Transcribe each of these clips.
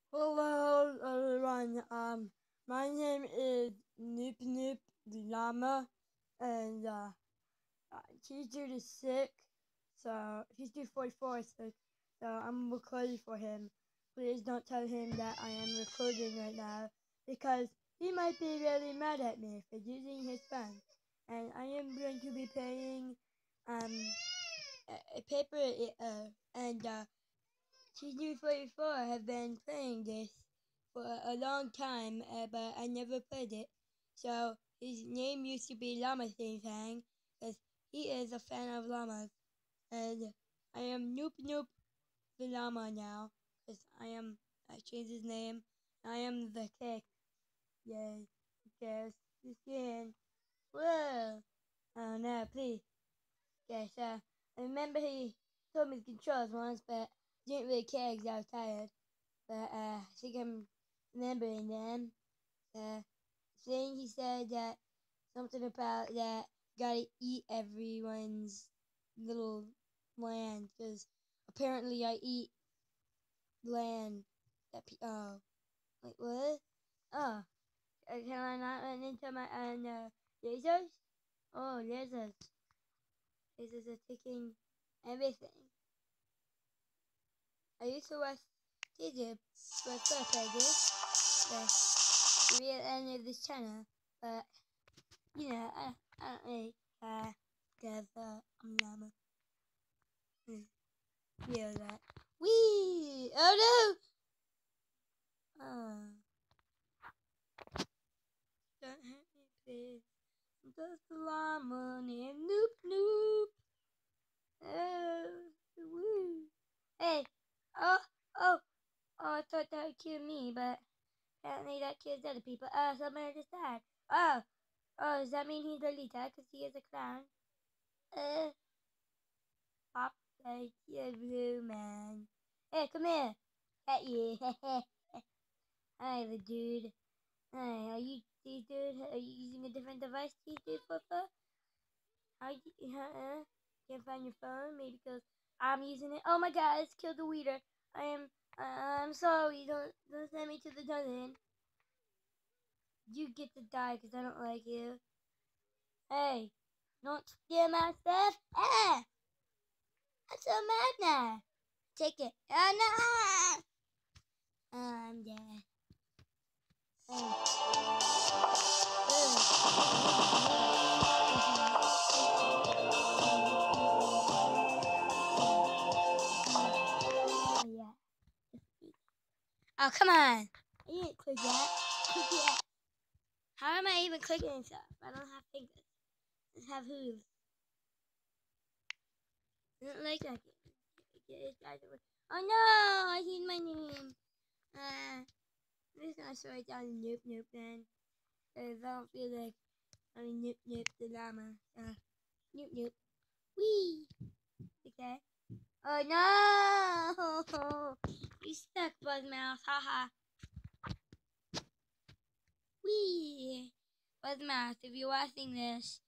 Hello, everyone. My name is Noop Noop the llama, and she's due to sick, so he's due 44 sick. So I'm recording for him. Please don't tell him that I am recording right now because he might be really mad at me for using his phone. And I am going to be playing a paper and TG44 have been playing this for a long time, but I never played it. So his name used to be Llama Thing Tang, because he is a fan of llamas. And I am Noop Noop the llama now, because I changed his name. I am the cake. Yay. Okay, let's begin. Whoa. Oh no, please. Okay, so I remember he told me the controls once, but didn't really care because I was tired. But I think I'm remembering them. Uh, saying he said that something about that gotta eat everyone's little land because apparently I eat land that oh wait what oh can I not run into my lasers? Oh, lasers are taking everything. I used to watch YouTube for first I did the real end of this channel, but you know I don't really because I'm llama. Feel that. Wee! Oh no! Don't hurt me, please. I'm just a llama named Noop Noop. Oh, woo! Hey! Oh, oh, I thought that would kill me, but apparently that kills other people. Oh, somebody just died. Oh, does that mean he's Lolita? Because he is a clown. Uh, Pop like you blue man. Hey, come here. At you. Hi, the dude. Hi, are you T dude? Are you using a different device, T dude, Papa? How you, can't find your phone? Maybe because I'm using it. Oh my god, it's killed the weeder. I'm sorry. Don't send me to the dungeon. You get to die because I don't like you. Hey, don't steal my stuff. Ah, I'm so mad now. Take it. Oh no! I'm dead. Oh, yeah. Oh, come on. I didn't click that. Click that. How am I even clicking stuff? I don't have fingers. I just have hooves. I don't like that game. Oh no! I hate my name. I'm just gonna write down Noop Noop then. Because I don't feel like I'm Noop Noop the llama. Noop Noop. Wee! Okay. Oh no! You stuck, Buzzmouse. Haha. Wee! Buzzmouse, if you're watching this,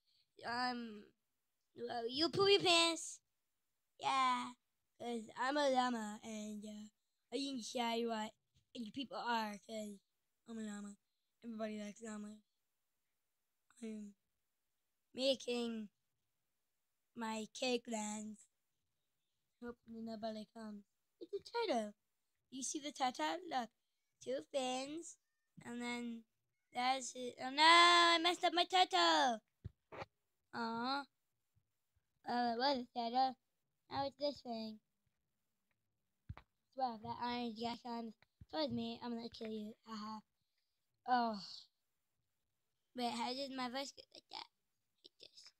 well, you poo your pants. Yeah. Because I'm a llama, and I can show you what you people are, because I'm a llama. Everybody likes llamas. I'm making my cake lands. Hoping nobody comes. It's a turtle. You see the turtle? Look. Two fins. And then that's it. Oh no, I messed up my turtle. Aww. It was a turtle. Now it's this thing. Well, that orange guy comes towards me. I'm gonna kill you. Haha. Oh. Wait, how did my voice get like that? Like this.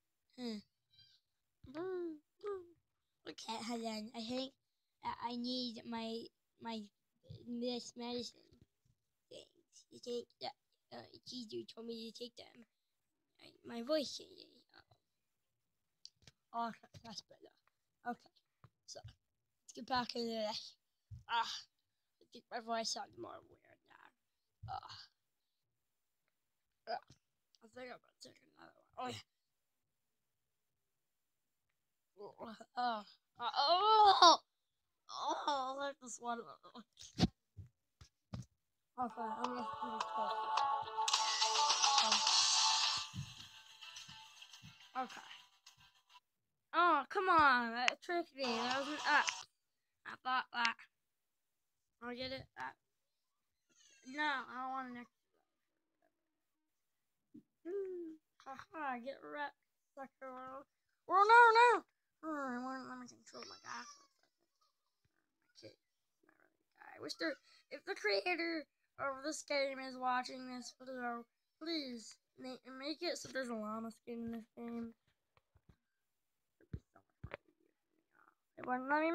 Okay, hold on. I think I need my this medicine things to take that. Cheezer told me to take them. My voice changes. Oh, okay, that's better. Okay, so let's get back into this. I think my voice sounds more weird now. I think I'm gonna take another one. Oh, I just want to. Okay, I'm gonna finish this. Okay. Oh, come on. That tricked me. That was an up. I thought that. I'll get it. No, I don't want an extra. Haha, get wrecked, sucker. Oh, no. Let me control my guy for a second. My kid. Not really guy. If the creator of this game is watching this video, please make it so there's a llama skin in this game. It wouldn't let me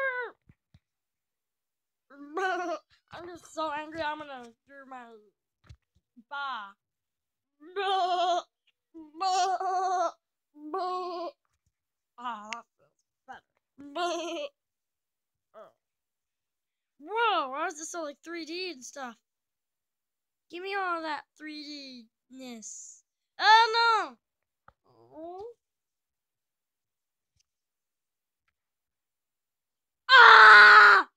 move. I'm just so angry. I'm gonna do my ba. Ah, that feels better. Whoa, why is this so like 3D and stuff? Give me all that 3D-ness. Oh no! Oh. Ah!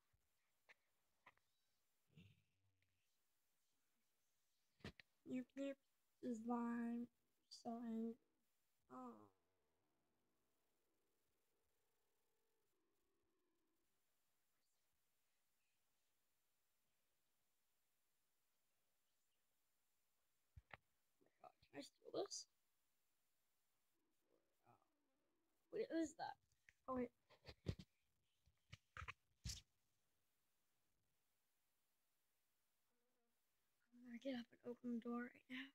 Your clip is live. So angry. Oh. Can I steal this? Wait, what is that? Oh wait. I'm gonna get up and open the door right now.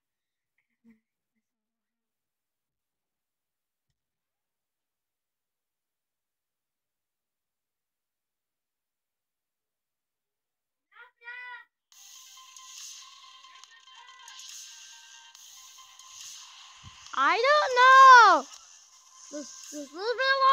I don't know. Just leave me alone.